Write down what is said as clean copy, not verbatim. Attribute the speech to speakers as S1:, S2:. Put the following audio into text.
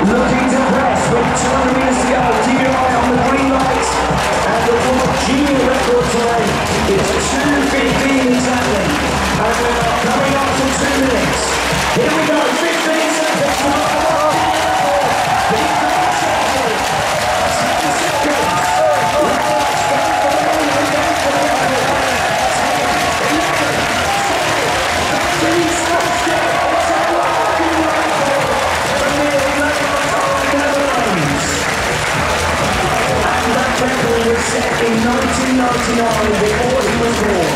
S1: looking to press with 200 meters to go. Keep your eye on the green lights. And the World Junior record today is 2:15 exactly. And we are coming up to 2 minutes. Here we go, 15 seconds. 1999 before he was born.